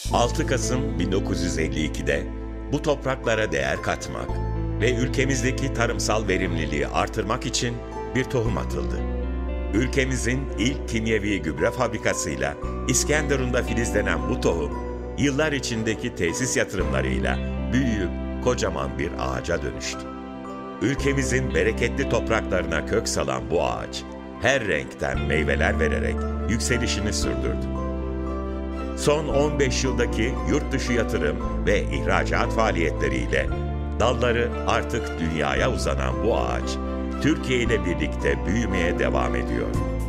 6 Kasım 1952'de bu topraklara değer katmak ve ülkemizdeki tarımsal verimliliği artırmak için bir tohum atıldı. Ülkemizin ilk kimyevi gübre fabrikasıyla İskenderun'da filizlenen bu tohum, yıllar içindeki tesis yatırımlarıyla büyüyüp kocaman bir ağaca dönüştü. Ülkemizin bereketli topraklarına kök salan bu ağaç, her renkten meyveler vererek yükselişini sürdürdü. Son 15 yıldaki yurt dışı yatırım ve ihracat faaliyetleriyle dalları artık dünyaya uzanan bu ağaç, Türkiye ile birlikte büyümeye devam ediyor.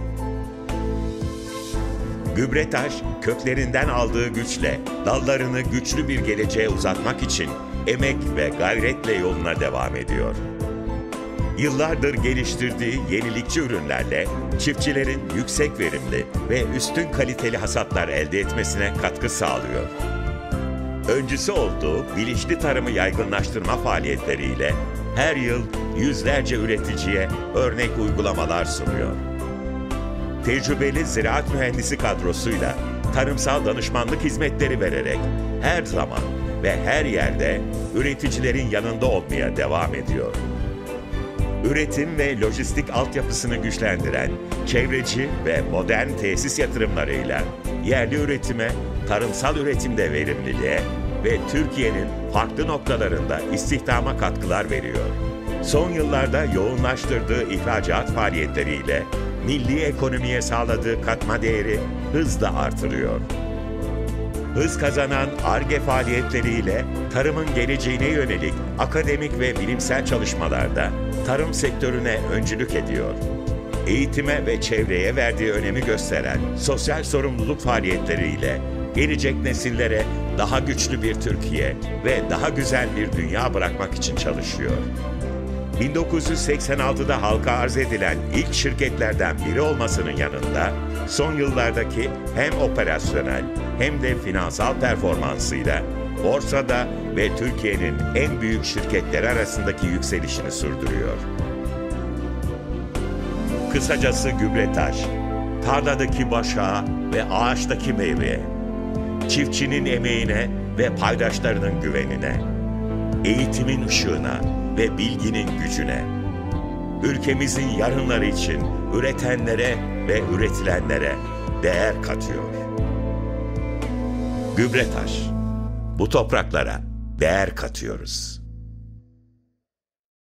Gübretaş, köklerinden aldığı güçle dallarını güçlü bir geleceğe uzatmak için emek ve gayretle yoluna devam ediyor. Yıllardır geliştirdiği yenilikçi ürünlerle çiftçilerin yüksek verimli ve üstün kaliteli hasatlar elde etmesine katkı sağlıyor. Öncüsü olduğu bilinçli tarımı yaygınlaştırma faaliyetleriyle her yıl yüzlerce üreticiye örnek uygulamalar sunuyor. Tecrübeli ziraat mühendisi kadrosuyla tarımsal danışmanlık hizmetleri vererek her zaman ve her yerde üreticilerin yanında olmaya devam ediyor. Üretim ve lojistik altyapısını güçlendiren çevreci ve modern tesis yatırımlarıyla yerli üretime, tarımsal üretimde verimliliğe ve Türkiye'nin farklı noktalarında istihdama katkılar veriyor. Son yıllarda yoğunlaştırdığı ihracat faaliyetleriyle milli ekonomiye sağladığı katma değeri hızla artırıyor. Hız kazanan Ar-Ge faaliyetleriyle tarımın geleceğine yönelik akademik ve bilimsel çalışmalarda tarım sektörüne öncülük ediyor. Eğitime ve çevreye verdiği önemi gösteren sosyal sorumluluk faaliyetleriyle gelecek nesillere daha güçlü bir Türkiye ve daha güzel bir dünya bırakmak için çalışıyor. 1986'da halka arz edilen ilk şirketlerden biri olmasının yanında son yıllardaki hem operasyonel hem de finansal performansıyla borsada ve Türkiye'nin en büyük şirketleri arasındaki yükselişini sürdürüyor. Kısacası Gübretaş, tarladaki başağa ve ağaçtaki meyveye, çiftçinin emeğine ve paydaşlarının güvenine, eğitimin ışığına ve bilginin gücüne, ülkemizin yarınları için üretenlere ve üretilenlere değer katıyor. Gübretaş, bu topraklara değer katıyoruz.